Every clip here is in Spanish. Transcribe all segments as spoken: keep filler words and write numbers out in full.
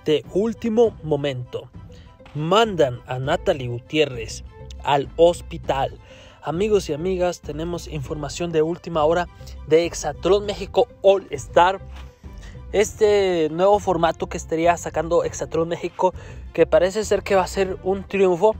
de último momento. Mandan a Natalie Gutiérrez al hospital. Amigos y amigas, tenemos información de última hora de Hexatlón México All Star. Este nuevo formato que estaría sacando Hexatlón México, que parece ser que va a ser un triunfo.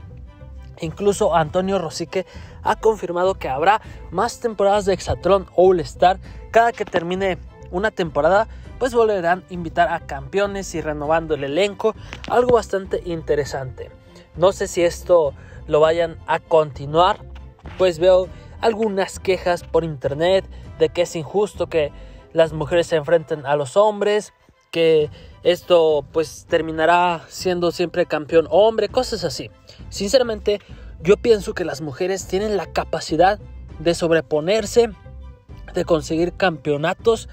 Incluso Antonio Rosique ha confirmado que habrá más temporadas de Hexatlón All Star. Cada que termine una temporada, pues volverán a invitar a campeones y renovando el elenco. Algo bastante interesante. No sé si esto lo vayan a continuar, pues veo algunas quejas por internet de que es injusto que las mujeres se enfrenten a los hombres, que esto pues terminará siendo siempre campeón hombre, cosas así. Sinceramente, yo pienso que las mujeres tienen la capacidad de sobreponerse, de conseguir campeonatos,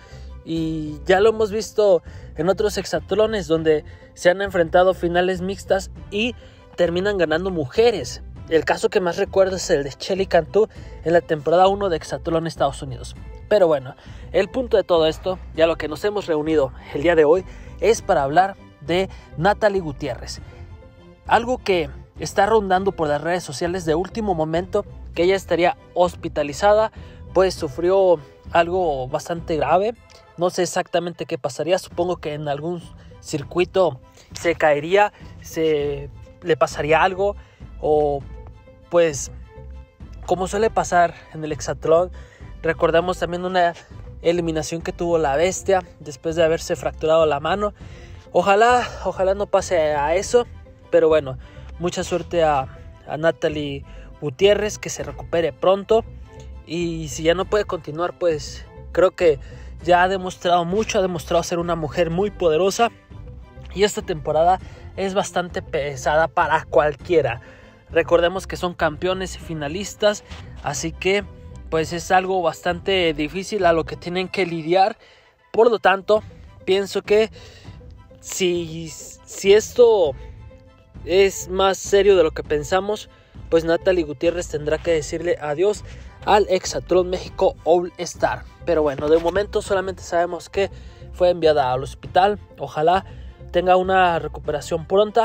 y ya lo hemos visto en otros hexatlones donde se han enfrentado finales mixtas y terminan ganando mujeres. El caso que más recuerdo es el de Shelly Cantú en la temporada uno de Hexatlón Estados Unidos. Pero bueno, el punto de todo esto, ya lo que nos hemos reunido el día de hoy, es para hablar de Natalie Gutiérrez. Algo que está rondando por las redes sociales de último momento, que ella estaría hospitalizada, pues sufrió algo bastante grave. No sé exactamente qué pasaría, supongo que en algún circuito se caería, se le pasaría algo, o pues como suele pasar en el hexatlón. Recordamos también una eliminación que tuvo la bestia después de haberse fracturado la mano. Ojalá, ojalá no pase a eso, pero bueno, mucha suerte a, a Natalie Gutiérrez, que se recupere pronto. Y si ya no puede continuar, pues creo que ya ha demostrado mucho, ha demostrado ser una mujer muy poderosa. Y esta temporada es bastante pesada para cualquiera. Recordemos que son campeones y finalistas, así que pues es algo bastante difícil a lo que tienen que lidiar. Por lo tanto, pienso que si, si esto es más serio de lo que pensamos, pues Natalie Gutiérrez tendrá que decirle adiós al Hexatlón México All Star. Pero bueno, de momento solamente sabemos que fue enviada al hospital. Ojalá tenga una recuperación pronta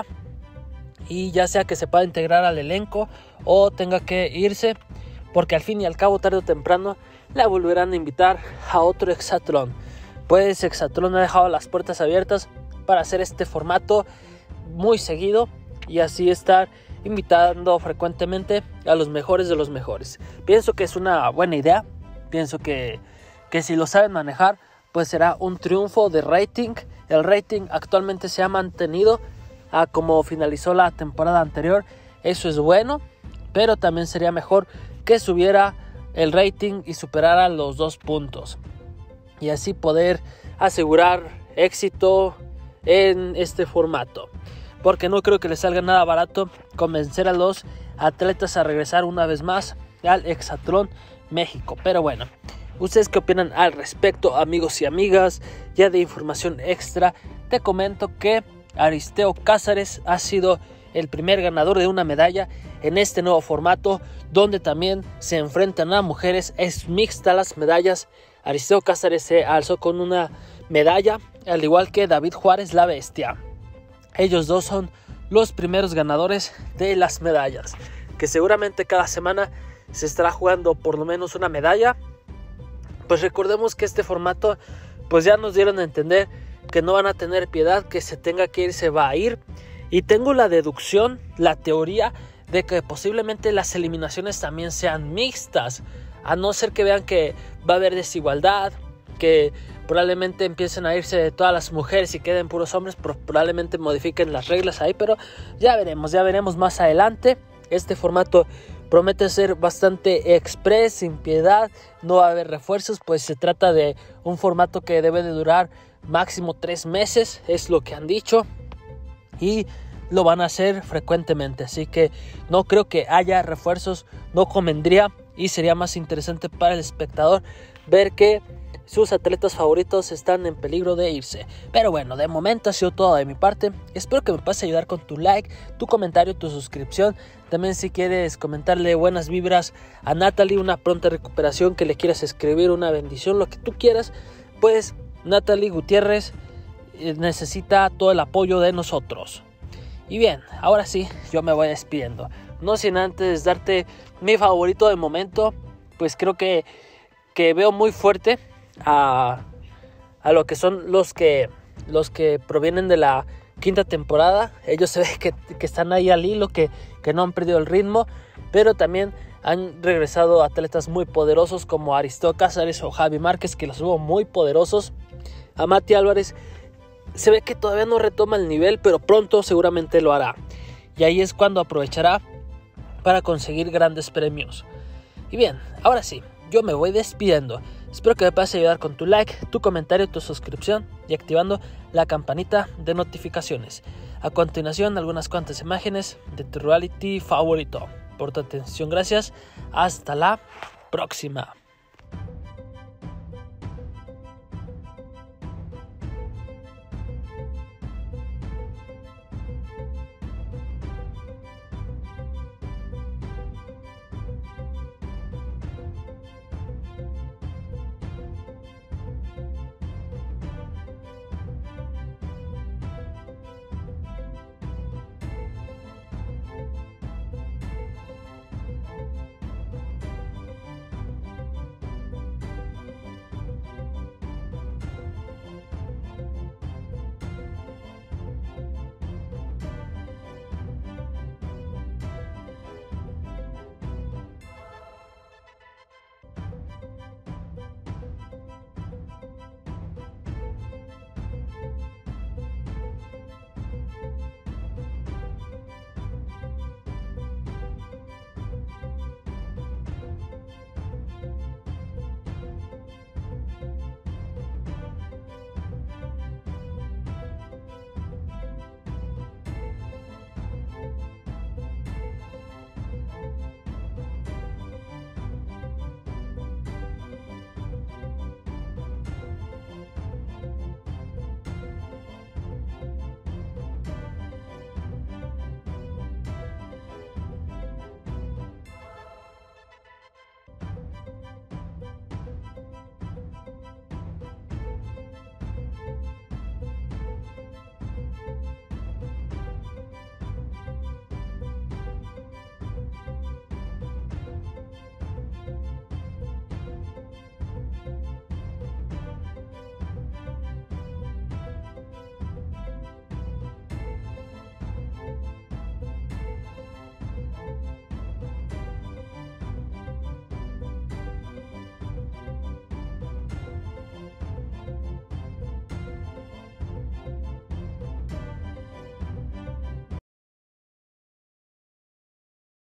y ya sea que se pueda integrar al elenco o tenga que irse, porque al fin y al cabo, tarde o temprano, la volverán a invitar a otro hexatlón. Pues Hexatlón ha dejado las puertas abiertas para hacer este formato muy seguido y así estar invitando frecuentemente a los mejores de los mejores. Pienso que es una buena idea. Pienso que, que si lo saben manejar, pues será un triunfo de rating. El rating actualmente se ha mantenido a como finalizó la temporada anterior. Eso es bueno, pero también sería mejor que subiera el rating y superara los dos puntos, y así poder asegurar éxito en este formato, porque no creo que les salga nada barato convencer a los atletas a regresar una vez más al Hexatlón México. Pero bueno, ¿ustedes qué opinan al respecto, amigos y amigas? Ya de información extra, te comento que Aristeo Cázares ha sido el primer ganador de una medalla en este nuevo formato, donde también se enfrentan a mujeres. Es mixta las medallas. Aristeo Cázares se alzó con una medalla, al igual que David Juárez, la bestia. Ellos dos son los primeros ganadores de las medallas, que seguramente cada semana se estará jugando por lo menos una medalla. Pues recordemos que este formato, pues ya nos dieron a entender que no van a tener piedad, que se tenga que ir, se va a ir. Y tengo la deducción, la teoría de que posiblemente las eliminaciones también sean mixtas, a no ser que vean que va a haber desigualdad, que probablemente empiecen a irse todas las mujeres y queden puros hombres, probablemente modifiquen las reglas ahí, pero ya veremos, ya veremos más adelante. Este formato promete ser bastante express, sin piedad, no va a haber refuerzos, pues se trata de un formato que debe de durar máximo tres meses, es lo que han dicho, y lo van a hacer frecuentemente, así que no creo que haya refuerzos, no convendría, y sería más interesante para el espectador ver que sus atletas favoritos están en peligro de irse. Pero bueno, de momento ha sido todo de mi parte. Espero que me puedas ayudar con tu like, tu comentario, tu suscripción. También si quieres comentarle buenas vibras a Natalie, una pronta recuperación, que le quieras escribir una bendición, lo que tú quieras, pues Natalie Gutiérrez necesita todo el apoyo de nosotros. Y bien, ahora sí, yo me voy despidiendo. No sin antes darte mi favorito de momento, pues creo que, que veo muy fuerte a, a lo que son los que, los que provienen de la quinta temporada. Ellos se ve que, que están ahí al hilo, que, que no han perdido el ritmo, pero también han regresado atletas muy poderosos como Aristo Cázares o Javi Márquez, que los hubo muy poderosos. A Mati Álvarez se ve que todavía no retoma el nivel, pero pronto seguramente lo hará. Y ahí es cuando aprovechará para conseguir grandes premios. Y bien, ahora sí, yo me voy despidiendo. Espero que me puedas ayudar con tu like, tu comentario, tu suscripción y activando la campanita de notificaciones. A continuación, algunas cuantas imágenes de tu reality favorito. Por tu atención, gracias. Hasta la próxima.